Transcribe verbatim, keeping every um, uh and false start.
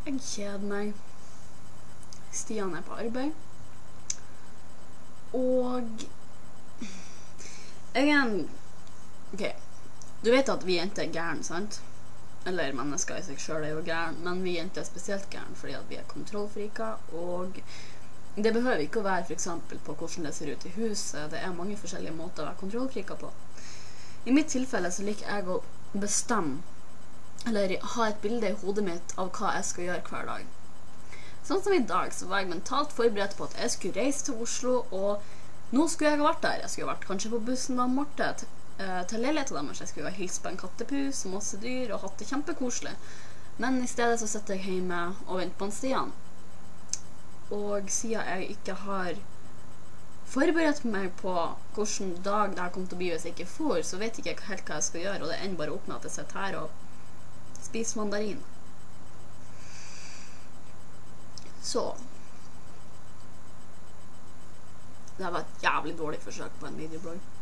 Jeg kjeder meg. Stian er på arbeid. Og jeg er en... Ok, du vet at vi jenter er gæren, sant? Eller mennesker i seg selv er jo gæren, men vi jenter er spesielt gæren fordi at vi er kontrollfriker, og det behøver ikke å være for eksempel på hvordan det ser ut i huset. Det er mange forskjellige måter å være kontrollfriker på. I mitt tilfelle så liker jeg å bestemme, eller ha et bilde i hodet mitt av hva jeg skal gjøre hver dag. Sånn som i dag så var jeg mentalt forberedt på at jeg skulle reise til Oslo, og nå skulle jeg ha vært der. Jeg skulle ha vært kanskje på bussen med Marte til, eh, til leiligheten deres. Jeg skulle ha hilst på en kattepus, masse dyr, og hatt det kjempekoselig. Men i stedet så sitter jeg hjemme og venter på en Stian. Og siden jeg ikke har forberedt meg på hvilken dag det her kommer til å bli hvis jeg ikke får, så vet jeg ikke helt hva jeg skal gjøre, og det ender bare opp med at jeg sitter her og spiser mandarin. Så det var et jævlig dårlig forsøk på en videoblogg.